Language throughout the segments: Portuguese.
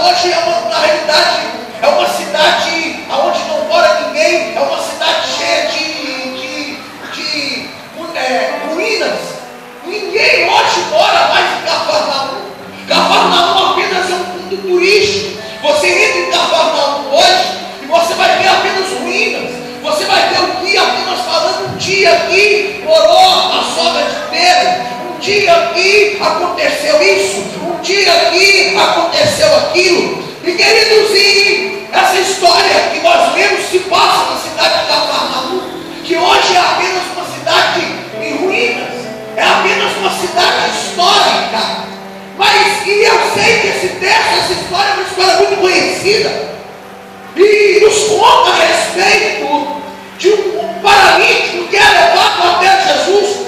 hoje na realidade, é uma cidade onde não mora ninguém, é uma cidade cheia de ruínas. Ninguém hoje mora mais em Cafarnaum. Cafarnaum apenas é um ponto turístico. Você entra em Cafarnaum hoje e você vai ver apenas ruínas. Você vai ver o guia apenas falando: um dia aqui morou a sogra de Pedro, um dia aqui aconteceu isso, um dia aqui aconteceu aquilo. E queridos, e essa história que nós vemos se passa na cidade de Cafarnaum, que hoje é apenas uma cidade em ruínas, é apenas uma cidade histórica. Mas, e eu sei que esse texto, essa história é uma história muito conhecida, e nos conta a respeito de um paralítico que é levado até Jesus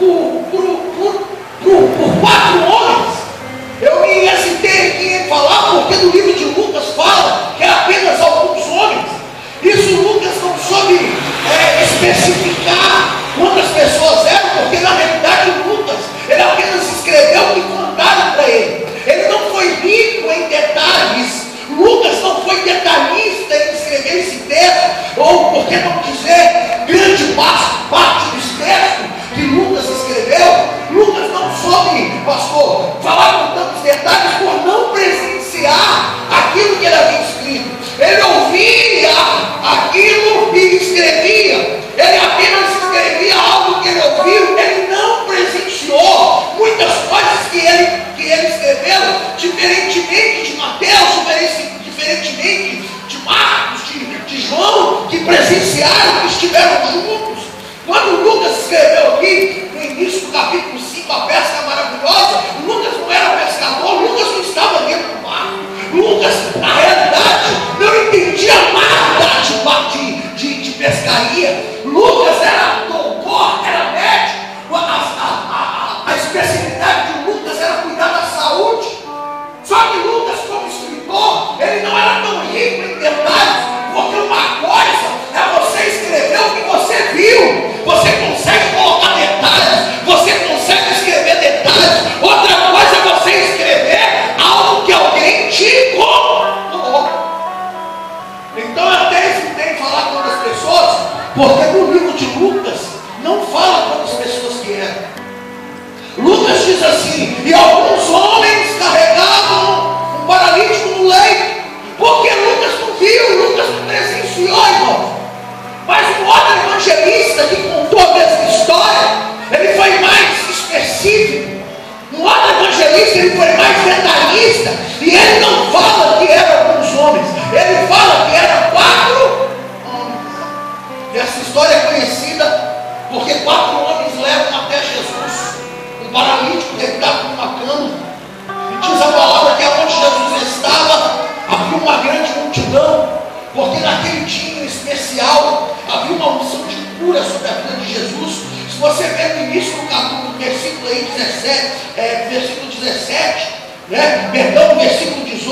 por 4 homens. Eu me hesitei aqui em falar, porque no livro de Lucas fala que é apenas alguns homens. Isso Lucas não soube especificar quantas pessoas eram, porque na realidade Lucas, ele apenas escreveu o que contaram para ele. Ele não foi rico em detalhes. Lucas não foi detalhista em escrever esse texto, ou por que não dizer grande parte desse texto que Lucas escreveu. Lucas não soube, pastor, falar com tantos detalhes por não presenciar aquilo que ele havia escrito. Ele ouvia aquilo e escrevia. Ele apenas escrevia algo que ele ouviu. Ele não presenciou muitas coisas que ele escreveu, diferentemente de Mateus, diferentemente de Marcos, de João, que presenciaram, que estiveram juntos. Quando Lucas escreveu aqui, no início do capítulo 5, a pesca maravilhosa, Lucas não era pescador, Lucas não estava dentro do mar. Lucas, na realidade, não entendia nada de pescaria. Lucas era doutor, era médico. A especialidade de Lucas era cuidar da saúde. Só que Lucas, como escritor, ele não era tão rico em detalhes, porque uma coisa é você escrever o que você viu. Você consegue colocar detalhes, você consegue escrever detalhes. Outra coisa é você escrever algo que alguém te contou. Então eu até hesitei em falar com as pessoas, porque no livro de Lucas não fala quantas pessoas que eram. Lucas diz assim: e alguns homens carregavam um paralítico no leito, porque Lucas não viu, Lucas não presenciou, irmão. Mas um outro evangelista que contou a mesma história, ele foi mais específico. Um outro evangelista, ele foi mais detalhista, e ele não fala que eram alguns homens, ele fala que eram 4 homens. E essa história é conhecida porque 4 homens levam até Jesus um paralítico deitado numa cama, e diz a palavra que onde Jesus estava havia uma grande multidão, porque naquele dia em especial havia uma unção de cura sobre a vida de Jesus. Se você ver no início do capítulo, versículo aí 17, versículo 17, perdão, versículo 18,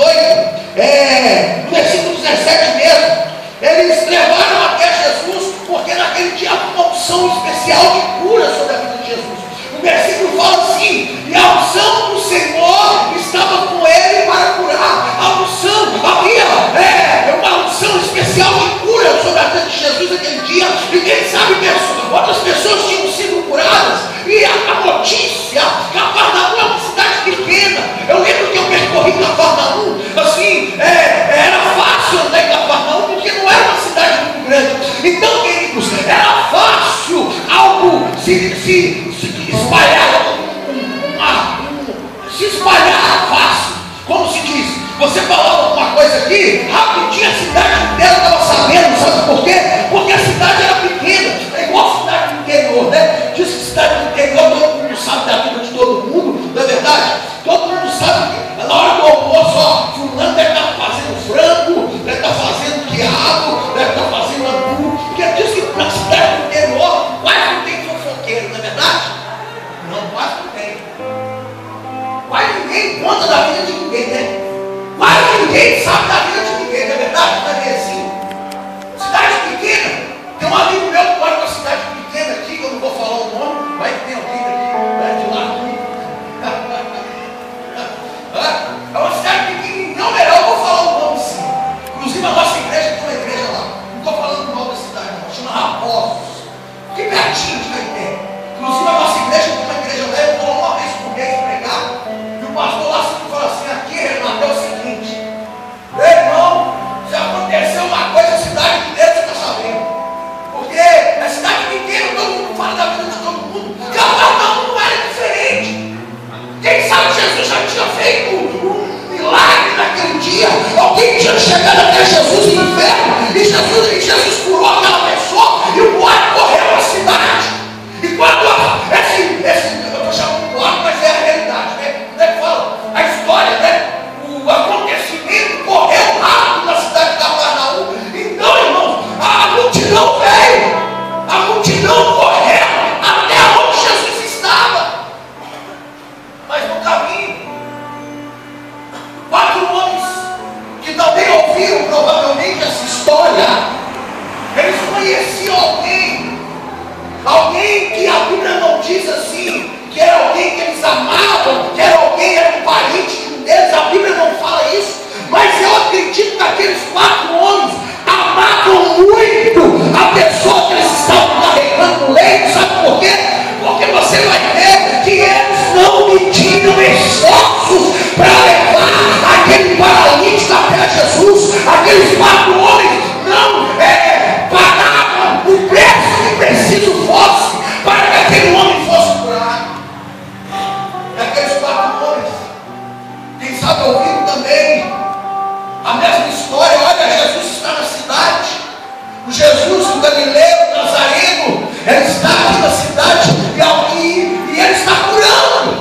no versículo 17 mesmo, eles levaram até Jesus, porque naquele dia havia uma unção especial de cura sobre a vida de Jesus. O versículo fala assim: e a unção do Senhor estava com ele para curar. A unção, havia uma unção especial de cura sobre a vida de Jesus naquele dia. E quem sabe outras pessoas tinham sido curadas. E a notícia: Cafarnaum é uma cidade pequena. Eu lembro que eu percorri Cafarnaum, assim, era fácil andar em Cafarnaum, porque não era uma cidade muito grande. Então, queridos, era fácil algo se espalhar fácil. Como se diz, você falava alguma coisa aqui, rapidinho a cidade inteira estava sabendo. Sabe por quê? Porque a cidade era pequena. É igual a cidade do interior, né? Diz que cidade do interior todo mundo sabe da vida de todo mundo, não é verdade? Todo mundo sabe que na hora do almoço, ó, fulano deve estar fazendo frango, deve estar fazendo quiabo, deve estar fazendo angu. Porque diz que na cidade do interior quase não tem fofoqueiro, não é verdade? Não, quase não tem. Quase ninguém conta da vida de ninguém, né? Quase ninguém sabe da vida de ninguém, não é verdade? Não é assim? Cidade pequena. Tem um amigo meu que mora numa cidade pequena aqui, que eu não vou falar o nome, vai que tem alguém daqui, de lá. É uma cidade pequenininha, não, melhor, eu vou até Jesus no inferno, e Jesus curou aquela pessoa, e o boato correu para a cidade. E quando eu estou chamando de boato, mas é a realidade, né? Fala, a história, né? O acontecimento correu rápido na cidade de Cafarnaum. Então, irmãos, a multidão veio, a multidão correu até onde Jesus estava. Mas no caminho, 4 homens que também ouviram provavelmente essa história, eles conheciam alguém que a Bíblia não diz assim, que era alguém que eles amavam, que era um parente de um deles. A Bíblia não fala isso, mas eu acredito que aqueles 4 homens amavam muito a pessoa que eles estavam carregando no leito. Sabe por quê? Porque você vai ver que eles não mediram esforços para levar aquele paralítico até Jesus. Aqueles 4 homens não pagavam o preço que preciso fosse para que aquele homem fosse curado. Aqueles 4 homens, quem sabe ouviram também a mesma história. Olha, Jesus está na cidade, o Jesus, o Galileu, o Nazareno, ele está aqui na cidade e ele está curando.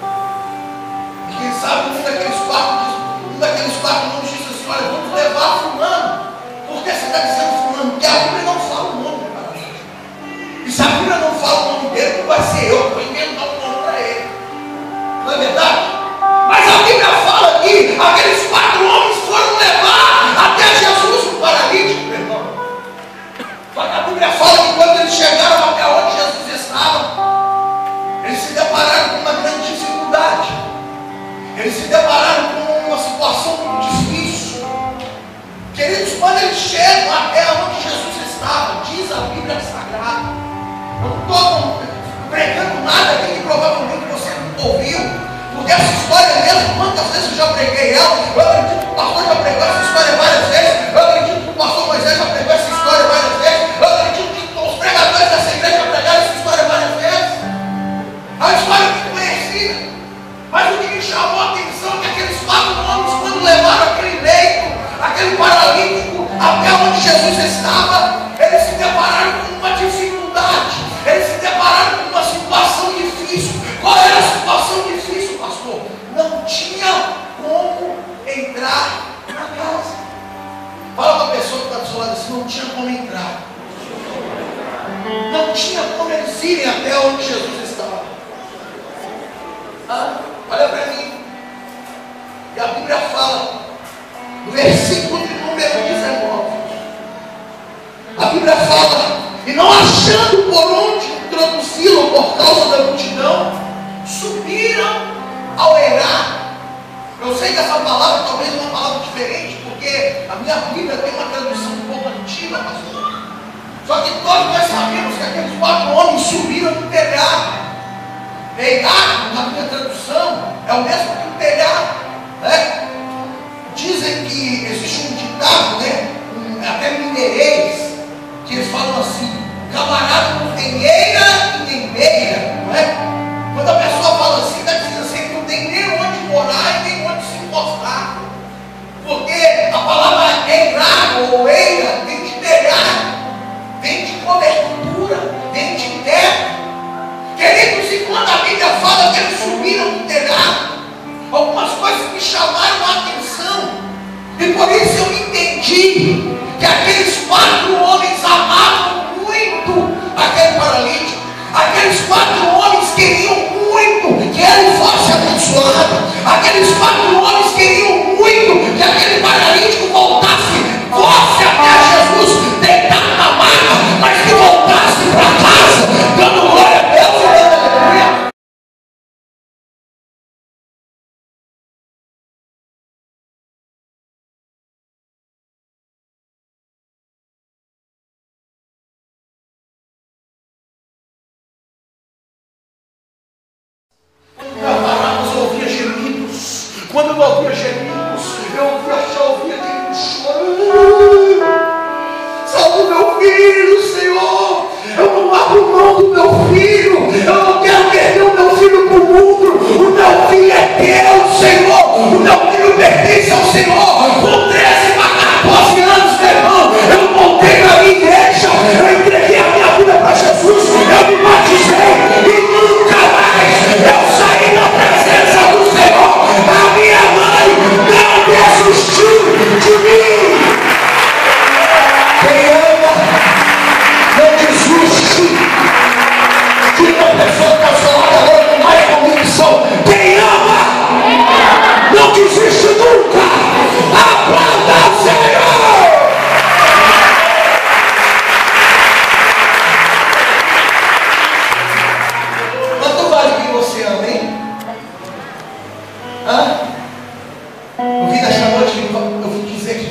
E quem sabe um daqueles 4 homens disse assim: olha, vamos levar fulano. Por que você está dizendo fulano? Porque a Bíblia não fala o nome do paralítico. E se a Bíblia não fala o nome dele, não vai ser eu que vou inventar o nome para ele. Não é verdade? Mas a Bíblia fala que aqueles 4 homens foram levar até Jesus o paralítico, meu irmão. Só que a Bíblia fala que quando eles chegaram até onde Jesus estava, eles se depararam com uma grande dificuldade. Eles se depararam com uma situação muito difícil. Queridos, quando eles chegam até onde Jesus estava, diz a Bíblia Sagrada, eu não estou pregando nada aqui que provavelmente você não ouviu, porque essa história mesmo, quantas vezes eu já preguei ela, eu acredito que o pastor já pregou essa história várias vezes, eu acredito que o pastor Moisés já pregou essa história várias vezes, eu acredito que os pregadores dessa igreja já pregaram essa história várias vezes. É uma história muito conhecida, mas o que me chamou a atenção é que aqueles 4 homens, quando levaram aquele leito, aquele paralítico até onde Jesus estava, eles se depararam com uma dificuldade, eles se depararam com uma situação difícil. Qual era a situação difícil, pastor? Não tinha como entrar na casa. Fala para a pessoa que está do seu lado assim: não tinha como entrar. Não tinha como eles irem até onde Jesus estava. Olha para mim. E a Bíblia fala, no versículo de número 19, a Bíblia fala: e não achando por onde introduzi-lo por causa da multidão, subiram ao eirado. Eu sei que essa palavra talvez é uma palavra diferente, porque a minha Bíblia tem uma tradução um pouco antiga, pastor. Só que todos nós sabemos que aqueles 4 homens subiram no telhado. Eirado, na minha tradução, é o mesmo que o telhado, né? Dizem que existe um ditado, né? Até mineirês, que eles falam assim: camarada não tem eira e nem meia, não é? Quando a pessoa fala assim, está dizendo assim que não tem nem onde morar e nem onde se encostar. Porque a palavra eirado ou eira vem de telhado, vem de cobertura, vem de teto. Queridos, e quando a Bíblia fala que eles subiram no telhado, algumas coisas me chamaram a atenção, e por isso eu entendi que aqueles 4 homens amavam muito aquele paralítico. Aqueles 4 homens queriam muito que ele fosse abençoado. Aqueles 4 homens queriam muito que aquele paralítico fosse até Jesus, deitado na maca, mas que voltasse para casa, dando glória a Deus e dando aleluia. Quando eu ouvia gemidos, eu ouvia aquele chorando. Salve o meu filho, Senhor. Eu não abro mão do meu filho. Eu não quero perder o meu filho para o mundo. O meu filho é teu, Senhor. O meu filho pertence ao Senhor. Com 13 macacos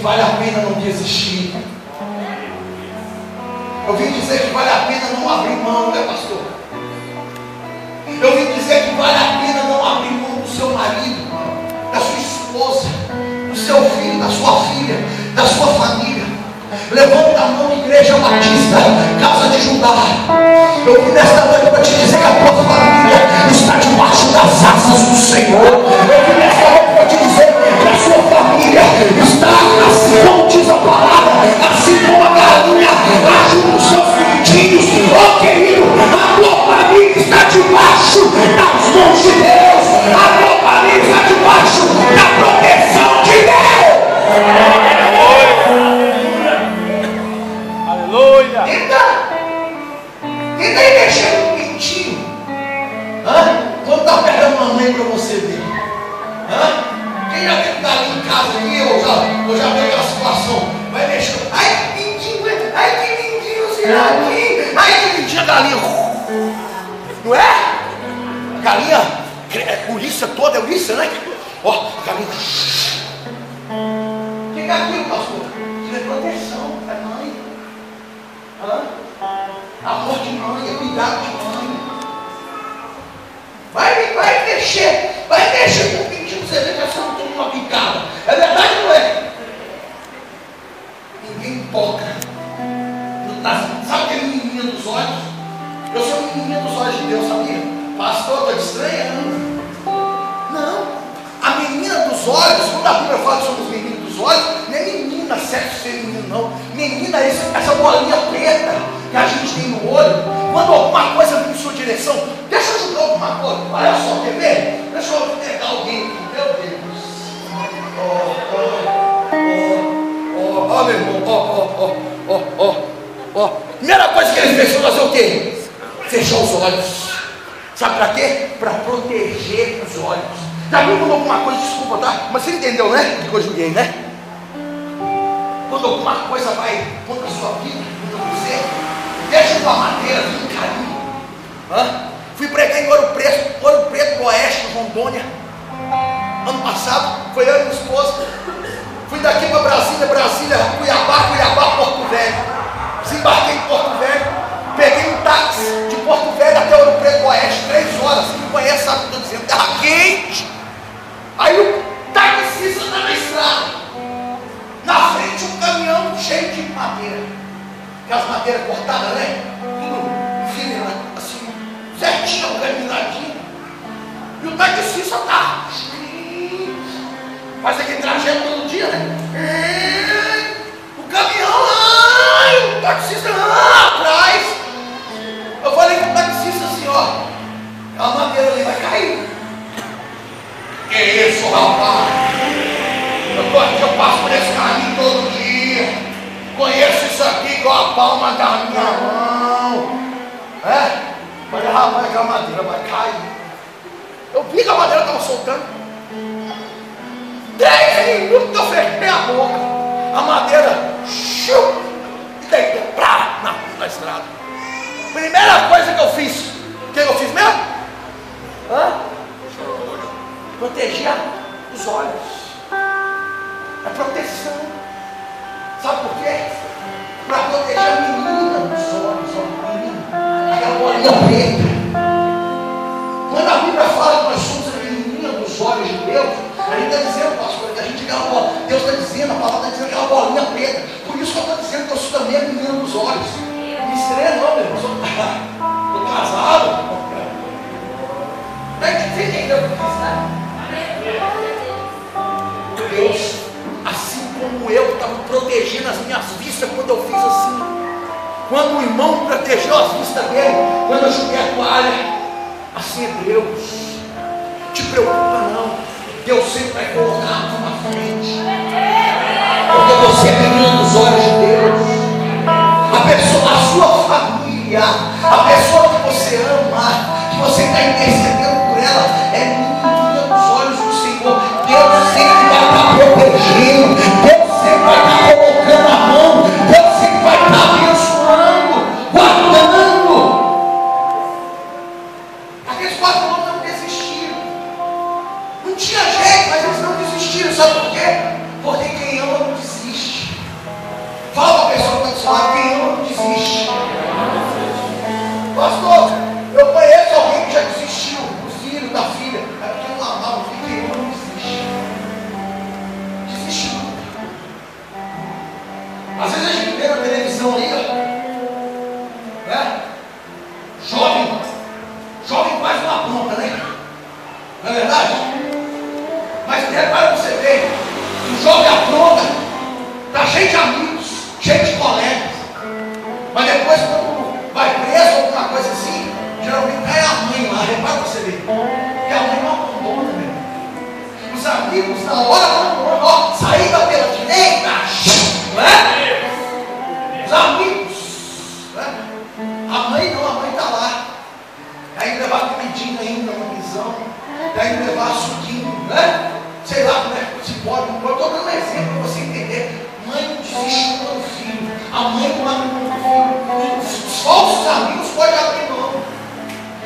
vale a pena não desistir. Eu vim dizer que vale a pena não abrir mão, né, pastor? Eu vim dizer que vale a pena não abrir mão do seu marido, da sua esposa, do seu filho, da sua filha, da sua família. Levanta a mão, Igreja Batista, Casa de Judá. Eu vim nesta noite para te dizer que a tua família está debaixo das asas do Senhor. Eu vim nesta noite para te dizer que a sua família está assim como diz a palavra, assim como a galinha ajuda os seus filhinhos. Oh querido, a tua família está debaixo das mãos de Deus. A tua família está debaixo da proteção de Deus. Aleluia. Tenta aí mexer no pintinho. Quando está pegando uma mãe para você ver. Quem já teve galinha em casa aqui, eu já vi aquela situação. Vai mexer. Ai que pintinho, ai que lindinho, será aqui? Ai que lindinha a galinha. Não é? A galinha, Ulisses toda, é Ulisses, né? Ó, a galinha. O que é aquilo, pastor? Isso é proteção, é mãe. Amor de mãe, é cuidado de mãe. Vai mexer com o pintinho, você vê que você não toma uma picada. É verdade ou não é? Ninguém toca. Sabe aquele menininho dos olhos? Eu sou menininha dos olhos de Deus, sabia? Pastor, estou te estranhando. Não. A menina dos olhos, quando a Bíblia fala que somos meninos dos olhos, não é menina, sexo feminino, não. Menina é essa bolinha preta que a gente tem no olho. Quando alguma coisa vem em sua direção, deixa eu ajudar alguma coisa. Olha só, quer ver? Deixa eu pegar alguém aqui. Meu Deus. Ó, meu irmão. Primeira coisa que eles pensam fazer o quê? Fechar os olhos. Sabe para quê? Para proteger os olhos. Já viu quando alguma coisa, desculpa, tá? Mas você entendeu, né? Que eu julguei, né? Quando alguma coisa vai contra a sua vida, contra você, deixa com a madeira, com carinho. Fui pregar em Ouro Preto do Oeste, Rondônia. Ano passado, foi eu e minha esposa. Fui daqui para Brasília, Cuiabá, Porto Velho. Desembarquei em Porto Velho. Peguei um táxi de Porto Velho até Ouro Preto do Oeste, 3 horas. Quem conhece sabe o que eu estou dizendo, terra quente. Aí o taxista está na estrada. Na frente um caminhão cheio de madeira. Aquelas madeiras cortadas, né? Tudo enfileirado, assim, certinho, organizadinho. E o taxista tá. Faz aquele trajeto todo dia, né? O caminhão, o taxista atrás. Eu falei com o taxista assim, ó. A madeira ali vai cair. Que isso, rapaz? Eu passo por esse caminho todo dia. Conheço isso aqui igual a palma da minha mão. Falei, rapaz, que a madeira vai cair. Eu vi que a madeira estava soltando. 3 minutos que eu fechei a boca. A madeira, e deitou na estrada. Primeira coisa que eu fiz. O que eu fiz mesmo? Proteger os olhos. É proteção. Sabe por quê? Para proteger a menina dos olhos, a menina, aquela bolinha preta. Quando a Bíblia fala que nós somos a menina dos olhos de Deus, a gente está dizendo, pastor, que a gente aquela bola, Deus está dizendo, a palavra está dizendo aquela bolinha preta. Por isso que eu estou dizendo que eu sou também a menina dos olhos. Me estranha não, meu irmão. Estou casado. Não é que você entendeu o que eu fiz, né? Deus, assim como eu estava protegendo as minhas vistas quando eu fiz assim, quando o irmão protegeu as vistas dele, quando eu joguei a toalha, assim é Deus. Te preocupa não, Deus sempre vai colocar a mão na frente, porque você é menino dos olhos de Deus. A sua família, a pessoa que você ama, que você está intercedendo por ela, é menina dos olhos do Senhor. Deus sempre vai estar protegendo, Deus sempre vai estar colocando a mão, Deus sempre vai estar abençoando, guardando. Aqueles 4 homens não desistiram. Não tinha jeito, mas eles não desistiram. Sabe por quê? Porque quem ama não desiste.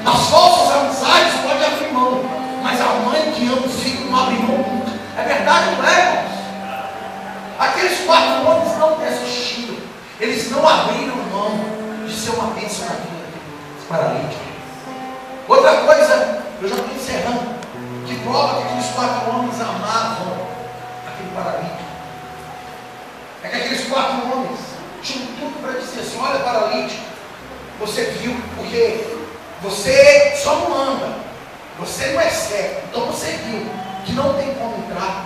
As falsas amizades podem abrir mão, mas a mãe que ama o filho não abre mão nunca. É verdade, não é, irmãos? Aqueles 4 homens não desistiram. Eles não abriram mão de ser uma bênção na vida daquele paralítico. Outra coisa, eu já estou encerrando, que prova que aqueles 4 homens amavam aquele paralítico. É que aqueles 4 homens tinham tudo para dizer assim: olha, paralítico, você viu, porque você só não anda, você não é cego, então você viu que não tem como entrar.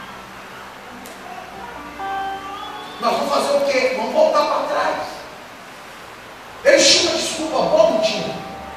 Nós vamos fazer o quê? Vamos voltar para trás. Eles tinham uma desculpa boa, não tinha?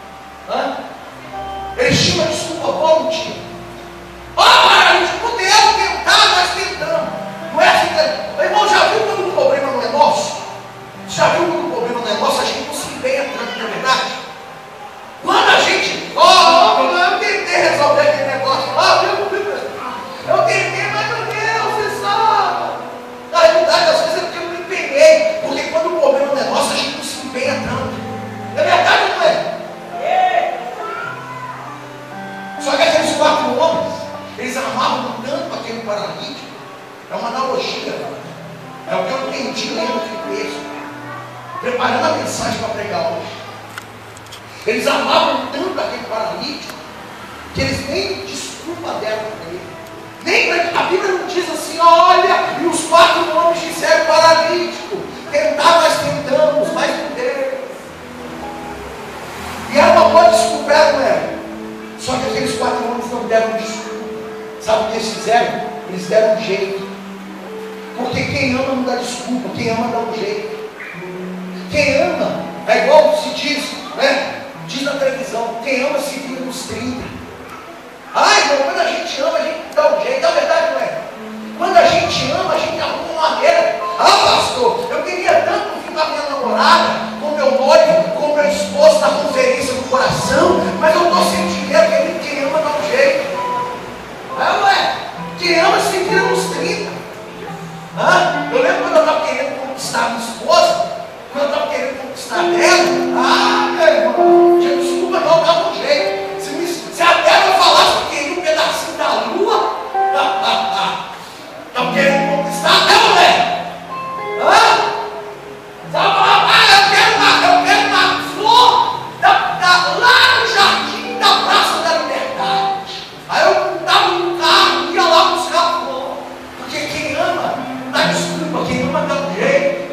Eles tinham uma desculpa boa, não tinha? Paralítico, podemos tentar, nós tentamos. Não é assim, irmão, já viu quando o problema não é nosso? Já viu quando o problema não é nosso? A gente não se empenha tanto, não é verdade? Quando a gente, eu tentei resolver aquele negócio, eu tentei, mas meu Deus, você sabe. Na realidade, às vezes é porque eu me empenhei, porque quando o problema não é nosso, a gente não se empenha tanto. É verdade ou não é? Só que aqueles 4 homens, eles amavam tanto aquele paralítico. É uma analogia, é o que eu entendi lendo aquele texto, preparando a mensagem para pregar hoje. Eles amavam tanto aquele paralítico que eles nem desculpa deram para ele. Nem a Bíblia não diz assim: olha, e os 4 homens disseram paralítico, tentar nós tentamos, mas não deu. E era uma boa desculpa, não era? Só que aqueles 4 homens não deram desculpa. Sabe o que eles fizeram? Eles deram um jeito. Porque quem ama não dá desculpa, quem ama dá um jeito. Quem ama, é igual se diz, né? Diz na televisão: quem ama se vira nos 30. Irmão, quando a gente ama, a gente dá um jeito. A verdade não é? Quando a gente ama, a gente arruma uma maneira. Pastor, eu queria tanto ficar com a minha namorada, com meu noivo, com meu esposo na conferência no coração, mas eu estou sem dinheiro. Quem ama dá um jeito. Não é? Quem ama se vira nos 30. Eu lembro quando eu estava querendo conquistar a minha esposa, quando eu estava querendo conquistar ela, meu irmão, tinha desculpa não, dava um jeito. Se a Débora falasse que queria um pedacinho da lua, estava querendo conquistar ela, né? Eu quero uma flor lá no jardim da Praça da Liberdade. Aí eu estava no carro e ia lá buscar a flor. Porque quem ama, dá desculpa, quem ama dá um jeito.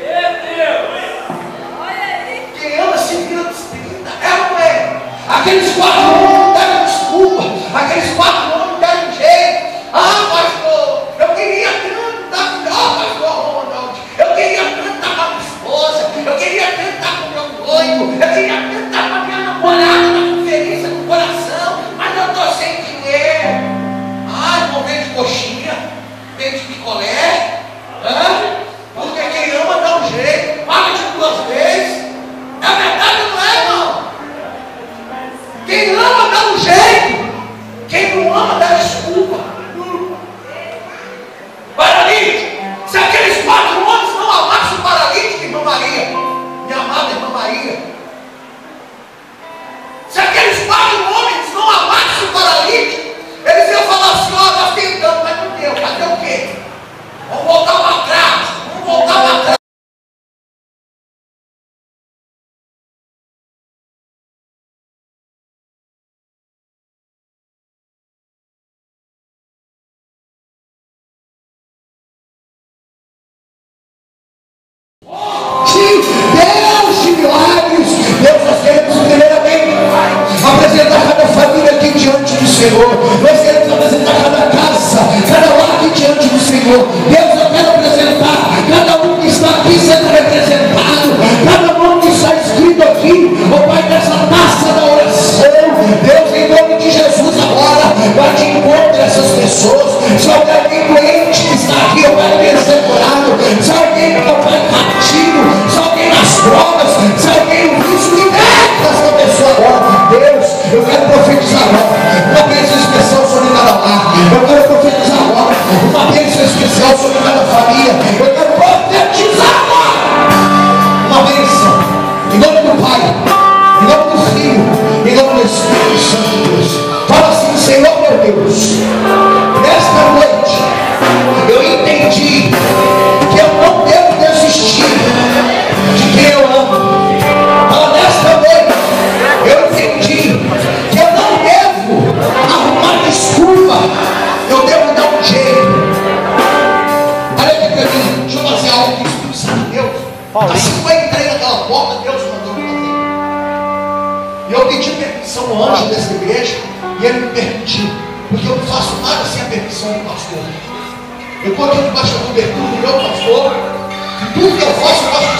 Quem ama se vira dos 30, ou não é? Aqueles 4 homens deram desculpa, aqueles 4 homens deram um jeito. Pastor, eu queria tanto estar com pastor Ronald, eu queria tanto estar com a minha esposa, eu queria tanto estar com o meu noivo, eu queria tanto estar com a minha namorada na conferência no coração, mas eu estou sem dinheiro. Irmão, vende coxinha, vende picolé, porque quem ama dá um jeito, paga de 2 vezes. É verdade ou não é, irmão? Quem ama dá um jeito, quem não ama dá desculpa. Paralítico, se aqueles 4 homens não amassem o paralítico, irmã Maria, minha amada irmã Maria, se aqueles 4 homens não amassem o paralítico, eles iam falar assim: nós tentamos, mas não deu. Cadê o quê? Vamos voltar para trás. Vamos voltar para trás. Deus de milagres, Deus, nós queremos primeiramente apresentar cada família aqui diante do Senhor. Nós queremos apresentar cada casa, cada lar aqui diante do Senhor. Deus, eu quero apresentar cada um que está aqui sendo representado, cada nome que está escrito aqui, ó Pai, nessa taça da oração. Deus, em nome de Jesus, agora vai de encontro a essas pessoas. Se alguém doente que está aqui, ó Pai, quer ser curado, se alguém, ó Pai, cativo, se alguém nas provas, se alguém no risco, liberta essa pessoa agora. Deus, eu quero profetizar agora uma bênção especial sobre cada lar. Eu quero profetizar agora uma bênção especial sobre cada família. Eu quero profetizar agora uma bênção em nome do Pai, em nome do Filho, em nome do Espírito. Deus, nesta noite, eu entendi que eu não devo desistir de quem eu amo. Nesta noite, eu entendi que eu não devo arrumar desculpa, eu devo dar um jeito. Olha aqui para mim, deixa eu fazer algo que o Espírito Santo de Deus. Assim que eu entrei naquela porta, Deus mandou me fazer. E eu pedi permissão ao anjo dessa igreja, e ele me permitiu, porque eu não faço nada sem a permissão do pastor. Eu estou aqui debaixo da cobertura do meu pastor, e tudo que eu faço